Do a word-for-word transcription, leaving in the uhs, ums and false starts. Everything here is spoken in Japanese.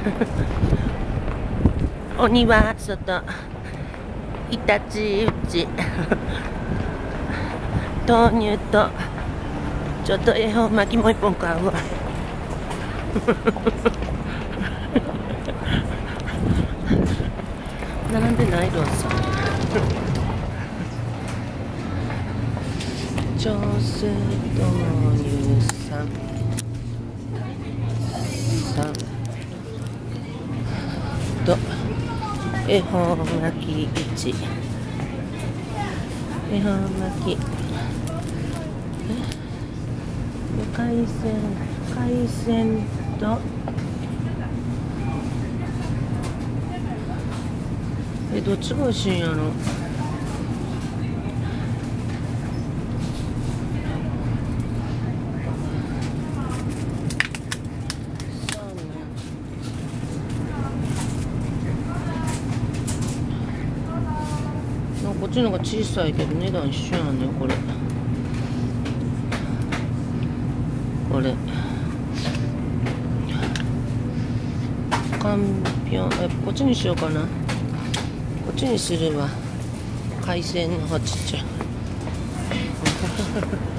鬼は外、イタチ打ち豆乳とちょっと恵方巻きもう一本買うわ並んでないローソン調整豆乳さんさんと恵方巻きいち恵方巻き海鮮海鮮とえどっちが美味しいんやろ。こっちの方が小さいけど値段一緒やねんこれ。これかんぴょんえこっちにしようかな。こっちにするわ。海鮮の方ちっちゃい